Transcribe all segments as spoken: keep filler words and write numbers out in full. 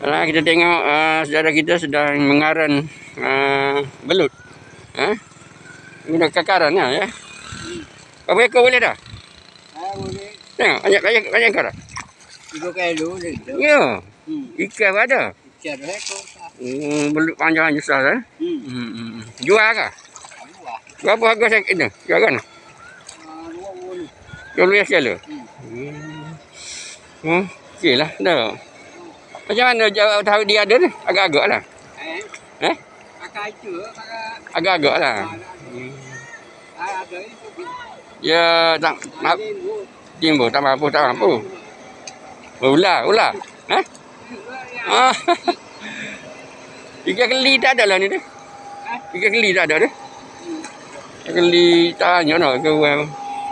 Nah, kita tengok uh, saudara kita sedang mengaran uh, belut. Ha? Guna kakaran lah, ya. Berapa ekor boleh dah? Ah, boleh. Tengok, banyak banyak banyak ekor dah. Tiga kilo boleh. Ya. Hmm. Ikan pun ada. Ikan dua ekor. Hmm, belut panjang besar kan? Hmm. Hmm. hmm. Jual ke? Dua. Berapa harga saya ini? Jual kan? Ah, dua puluh. Jual luar sekali. Hmm. Hmm. Hmm. Okey lah, dah. Macam mana jawab tahu dia ada ni? Agak-agak lah. Eh? Eh? Pakai itu, pakai. Agak-agak lah. Ah, ada itu. Ya, tak nak timbul, tak mampu, tak mampu. Ular, ular. Ha? Ah. Ikan keli tak ada lah ni tu. Ikan keli tak ada tu. Ikan keli tanya nak ke orang.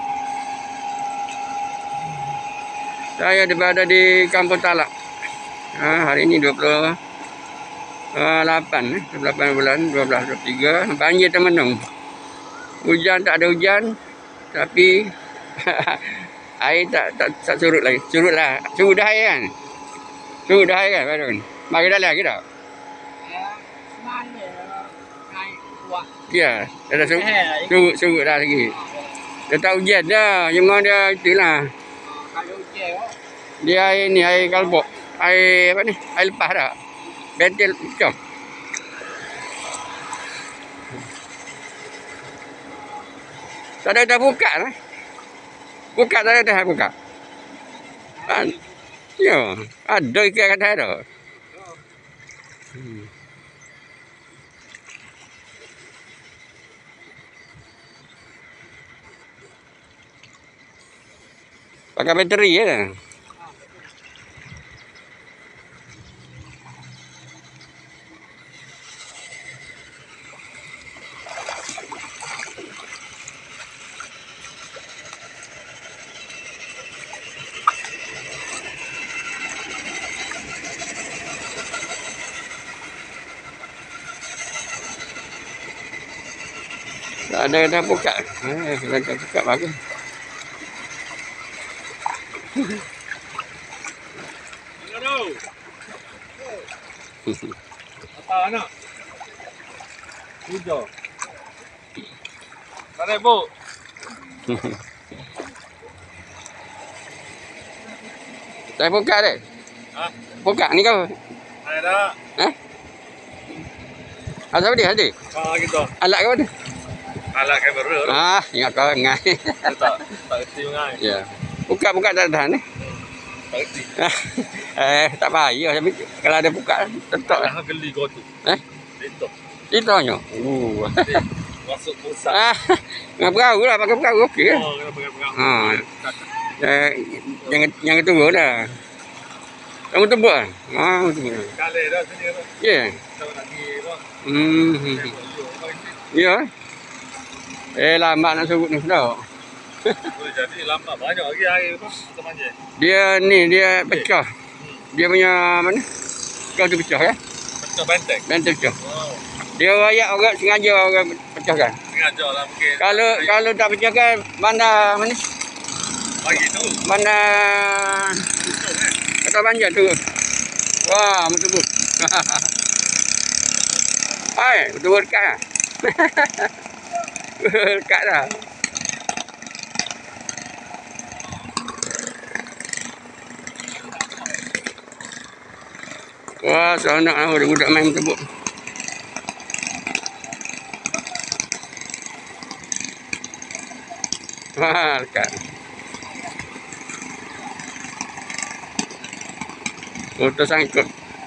Saya berada di Kampung Talak. Ha, hari ini dua puluh lapan, dua puluh lapan bulan dua belas dua puluh tiga. Banjir temenung. Hujan tak ada hujan, tapi air tak, tak tak surut lagi. Surut lah. Surut dah air kan? Surut dah air kan, Barun? Mari dah lagi tak? Ya, dah dah surut. Surut, surut dah lagi. Dah tak hujan dah. Cuma dia itulah. Dia air ni, air kalbok. Air apa ni? Air lepas dah. Bentil macam. Tak ada dah buka lah. Buka tak ada dah buka. Ah, ya, ada ikan kata ada. Hmm. Pakai bateri ya. Tak ada dah buka. Eh, dah buka bagus. Aduh. Apa anak? Hijau. Tarik bu. Saya buka deh. Hah? Buka ni kau. Ada. Hah? Asal dia ada? Ah gitu. Alat kau ada? Alat kamera. Ah, ingat kau ngai. Tak tak reti mengai. Ya. Buka buka tak tahan ni. Tak reti. eh, tak payah tapi kalau ada buka tetap. Dah geli kau tu. Eh? Itu. Ditanya. Uh. Masuk pusat. Ah, ngap perahu lah, pakai perahu okey. Oh, kena pegang-pegang. Ha. Eh, yang yang kedua dah. Kamu tebak kan? Ah, tebak. Kali dah sini tu. Ya. Tak lagi tu. Hmm. Ya. Eh, lambat nak surut ni dah. Boleh jadi lambat banyak lagi air tu kita manjat. Dia ni dia pecah. Dia punya mana? Kau tu pecah ya? Pecah benteng. Benteng pecah. Oh. Dia rayak orang sengaja orang pecahkan. Sengaja lah mungkin. Kalau kalau tak pecahkan mana mana? Pagi tu. Mana kata banjir tu. Wah, betul. Hai, betul dekat. Dekat dah. Wah, seronok lah budak-budak main tebuk. Wah, dekat. Motor sangkut.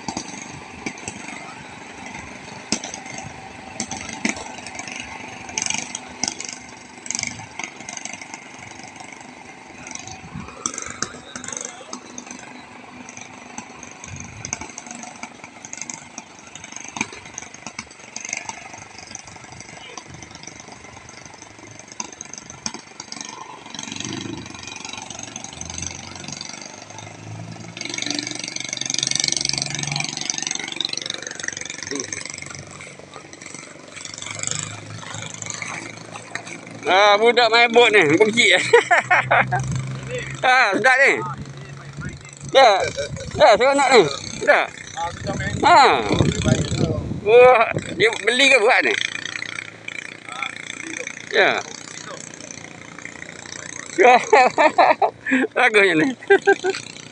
Ah, budak main bot ni, kecil. Ha, sedap ni. Ya. Ya, seronok ni. Sedap. Ah, tu jam ni. Ha. Lebih baik tu. Wah, dia beli ke buat ni? Ah, beli tu. Ya. Beli tu. Bagusnya ni.